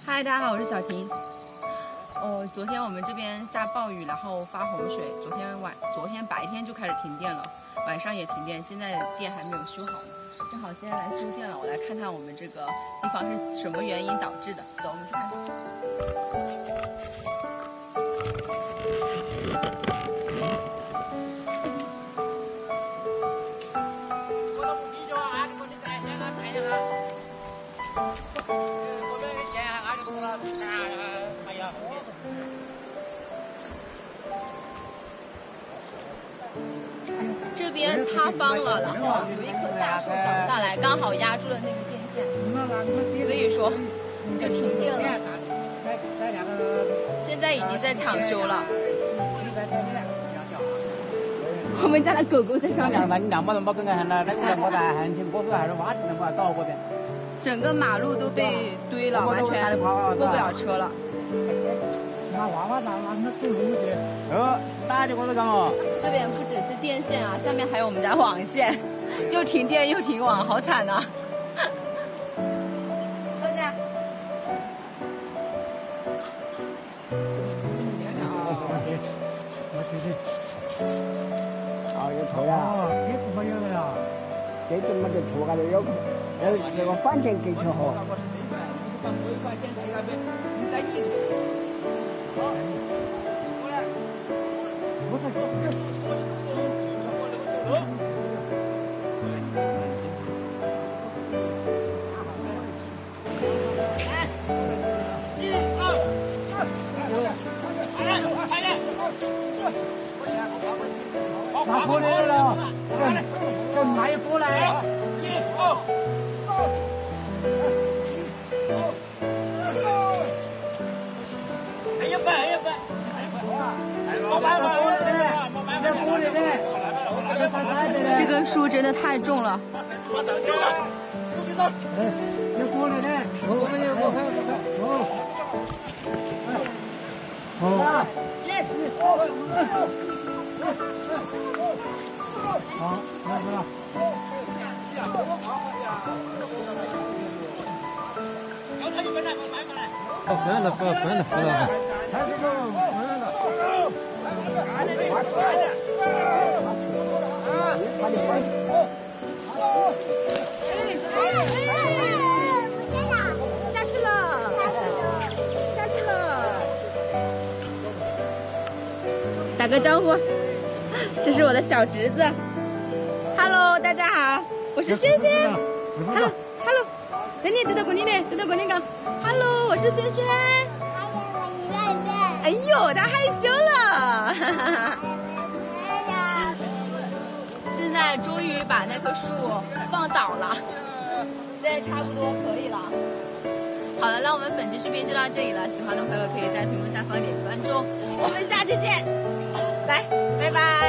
嗨，大家好，我是小婷。昨天我们这边下暴雨，然后发洪水。昨天白天就开始停电了，晚上也停电，现在电还没有修好。正好现在来修电了，我来看看我们这个地方是什么原因导致的。走，我们去看看。这边塌方了，然后有一棵大树倒下来，刚好压住了那个电线，所以说就停电了。现在已经在抢修了。我们家的狗狗在上面。整个马路都被堆了，完全过不了车了。这边不只是电线啊，下面还有我们家网线，又停电又停网，好惨呐！大家， 有错呀，这怎么有的呀？这怎么就错了？有那个反正给错哈。拿过来了，这买过来。 这根树真的太重了。 好，来不了。分了，不要分了，不要分。还是个分了。 下去了，下去了。打个招呼，这是我的小侄子。Hello， 大家好，我是轩轩。Hello， 等你过年讲。Hello， 我是轩轩。哎呦，他害羞了。现在终于把那棵树放倒了，现在差不多可以了。好了，那我们本期视频就到这里了，喜欢的朋友可以在屏幕下方点关注，我们下期见，来，拜拜。